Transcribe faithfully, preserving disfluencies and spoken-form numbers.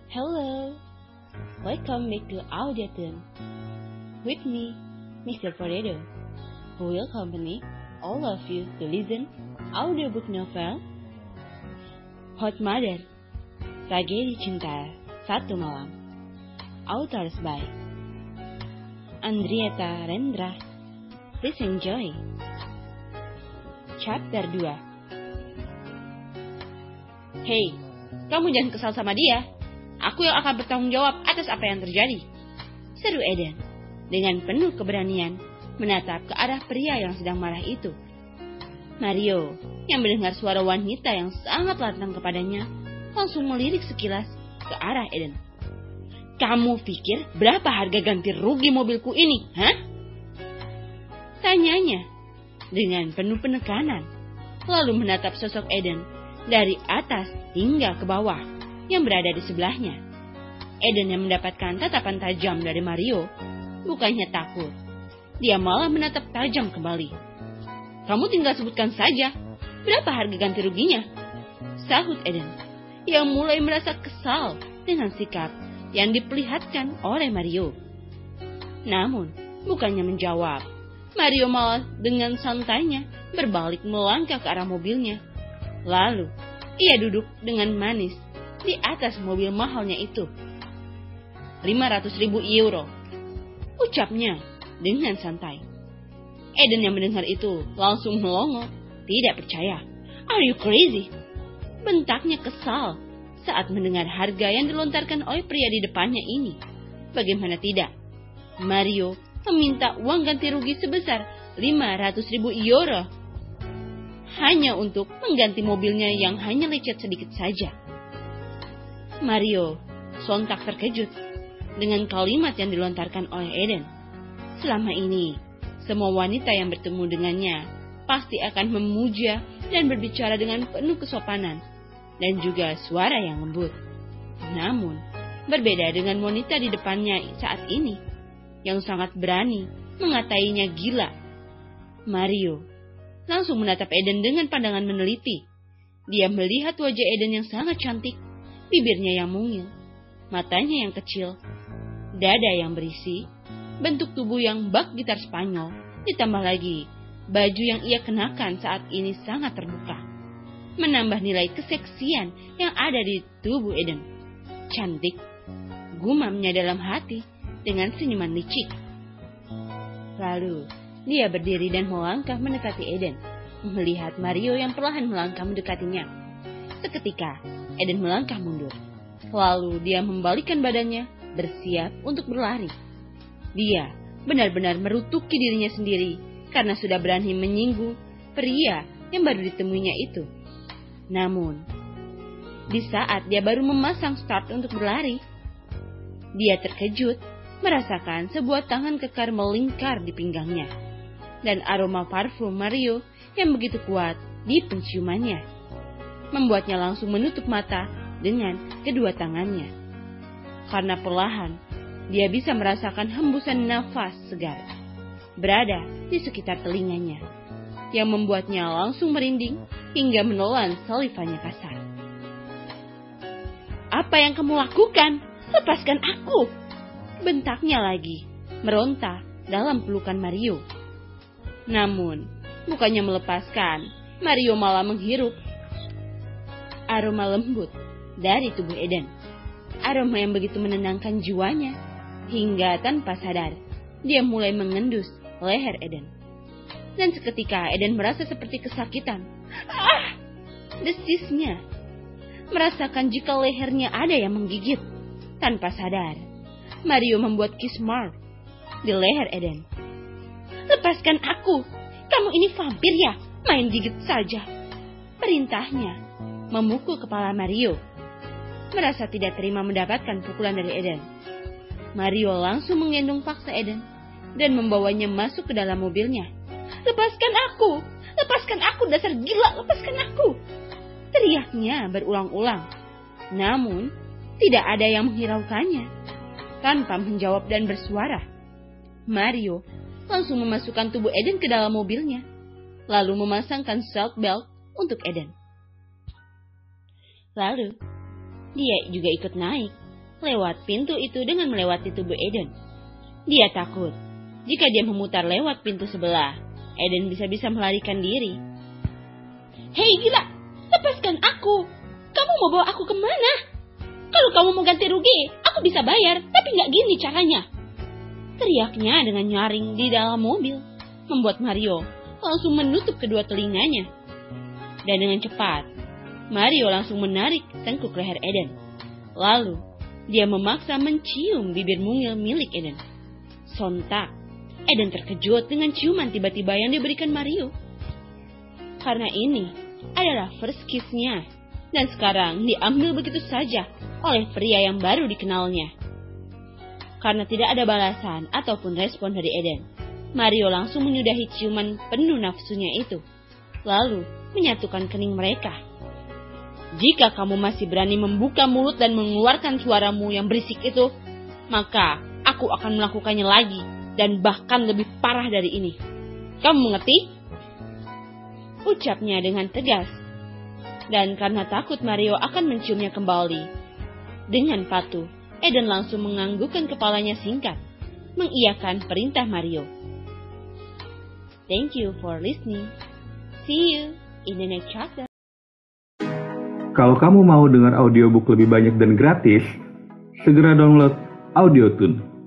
Hello, welcome back to Audiatune. With me, Mister Potato, who will accompany all of you to listen audiobook novel Hot Mother, Tragedi Cinta Satu Malam, authors by Andrietta Rendra. Please enjoy. Chapter dua. Hey, kamu jangan kesal sama dia. Aku yang akan bertanggung jawab atas apa yang terjadi, seru Eden dengan penuh keberanian menatap ke arah pria yang sedang marah itu. Mario yang mendengar suara wanita yang sangat lantang kepadanya langsung melirik sekilas ke arah Eden. Kamu pikir berapa harga ganti rugi mobilku ini, hah? Tanyanya dengan penuh penekanan, lalu menatap sosok Eden dari atas hingga ke bawah yang berada di sebelahnya. Eden yang mendapatkan tatapan tajam dari Mario, bukannya takut, dia malah menatap tajam kembali. Kamu tinggal sebutkan saja, berapa harga ganti ruginya? Sahut Eden, yang mulai merasa kesal dengan sikap yang diperlihatkan oleh Mario. Namun, bukannya menjawab, Mario malah dengan santainya berbalik melangkah ke arah mobilnya. Lalu, ia duduk dengan manis di atas mobil mahalnya itu. lima ratus ribu euro, ucapnya dengan santai. Eden yang mendengar itu langsung melongo, tidak percaya. Are you crazy? Bentaknya kesal saat mendengar harga yang dilontarkan oleh pria di depannya ini. Bagaimana tidak? Mario meminta uang ganti rugi sebesar lima ratus ribu euro hanya untuk mengganti mobilnya yang hanya lecet sedikit saja. Mario sontak terkejut dengan kalimat yang dilontarkan oleh Eden. Selama ini, semua wanita yang bertemu dengannya pasti akan memuja dan berbicara dengan penuh kesopanan dan juga suara yang lembut. Namun, berbeda dengan wanita di depannya saat ini, yang sangat berani mengatainya gila. Mario langsung menatap Eden dengan pandangan meneliti. Dia melihat wajah Eden yang sangat cantik, bibirnya yang mungil, matanya yang kecil, dada yang berisi, bentuk tubuh yang bak gitar Spanyol, ditambah lagi baju yang ia kenakan saat ini sangat terbuka, menambah nilai keseksian yang ada di tubuh Eden. Cantik, gumamnya dalam hati dengan senyuman licik. Lalu, dia berdiri dan melangkah mendekati Eden, melihat Mario yang perlahan melangkah mendekatinya. Seketika, Eden melangkah mundur. Lalu dia membalikkan badannya, bersiap untuk berlari. Dia benar-benar merutuki dirinya sendiri karena sudah berani menyinggung pria yang baru ditemuinya itu. Namun, di saat dia baru memasang start untuk berlari, dia terkejut merasakan sebuah tangan kekar melingkar di pinggangnya dan aroma parfum Mario yang begitu kuat di penciumannya membuatnya langsung menutup mata dengan kedua tangannya. Karena perlahan, dia bisa merasakan hembusan nafas segar berada di sekitar telinganya, yang membuatnya langsung merinding hingga menelan salivannya kasar. Apa yang kamu lakukan? Lepaskan aku! Bentaknya lagi, meronta dalam pelukan Mario. Namun, bukannya melepaskan, Mario malah menghirup aroma lembut dari tubuh Eden. Aroma yang begitu menenangkan jiwanya, hingga tanpa sadar, dia mulai mengendus leher Eden. Dan seketika Eden merasa seperti kesakitan. Ah! Desisnya. Merasakan jika lehernya ada yang menggigit. Tanpa sadar, Mario membuat kiss mark di leher Eden. Lepaskan aku! Kamu ini vampir ya? Main gigit saja. Perintahnya memukul kepala Mario. Merasa tidak terima mendapatkan pukulan dari Eden, Mario langsung menggendong paksa Eden dan membawanya masuk ke dalam mobilnya. Lepaskan aku! Lepaskan aku, dasar gila! Lepaskan aku! Teriaknya berulang-ulang. Namun, tidak ada yang menghiraukannya. Tanpa menjawab dan bersuara, Mario langsung memasukkan tubuh Eden ke dalam mobilnya, lalu memasangkan seat belt untuk Eden. Lalu, dia juga ikut naik lewat pintu itu dengan melewati tubuh Eden. Dia takut jika dia memutar lewat pintu sebelah, Eden bisa-bisa melarikan diri. "Hei gila, lepaskan aku! Kamu mau bawa aku kemana? Kalau kamu mau ganti rugi, aku bisa bayar, tapi nggak gini caranya!" Teriaknya dengan nyaring di dalam mobil, membuat Mario langsung menutup kedua telinganya. Dan dengan cepat, Mario langsung menarik tengkuk leher Eden. Lalu, dia memaksa mencium bibir mungil milik Eden. Sontak, Eden terkejut dengan ciuman tiba-tiba yang diberikan Mario. Karena ini adalah first kiss-nya, dan sekarang diambil begitu saja oleh pria yang baru dikenalnya. Karena tidak ada balasan ataupun respon dari Eden, Mario langsung menyudahi ciuman penuh nafsunya itu, lalu menyatukan kening mereka. "Jika kamu masih berani membuka mulut dan mengeluarkan suaramu yang berisik itu, maka aku akan melakukannya lagi dan bahkan lebih parah dari ini. Kamu mengerti?" Ucapnya dengan tegas. Dan karena takut Mario akan menciumnya kembali, dengan patuh, Eden langsung menganggukkan kepalanya singkat, mengiyakan perintah Mario. Thank you for listening. See you in the next chapter. Kalau kamu mau dengar audiobook lebih banyak dan gratis, segera download AudioTune.